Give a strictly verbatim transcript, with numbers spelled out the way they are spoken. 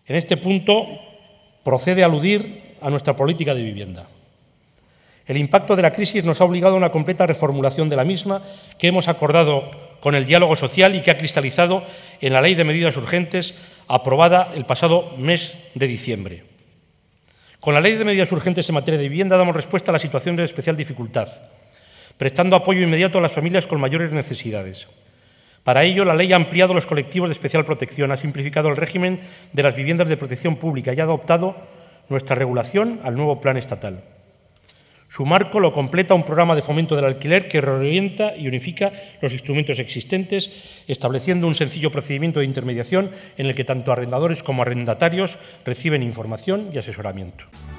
En este punto procede aludir a nuestra política de vivienda. El impacto de la crisis nos ha obligado a una completa reformulación de la misma que hemos acordado con el diálogo social y que ha cristalizado en la Ley de Medidas Urgentes aprobada el pasado mes de diciembre. Con la Ley de Medidas Urgentes en materia de vivienda damos respuesta a la situación de especial dificultad, prestando apoyo inmediato a las familias con mayores necesidades. Para ello, la ley ha ampliado los colectivos de especial protección, ha simplificado el régimen de las viviendas de protección pública y ha adoptado nuestra regulación al nuevo plan estatal. Su marco lo completa un programa de fomento del alquiler que reorienta y unifica los instrumentos existentes, estableciendo un sencillo procedimiento de intermediación en el que tanto arrendadores como arrendatarios reciben información y asesoramiento.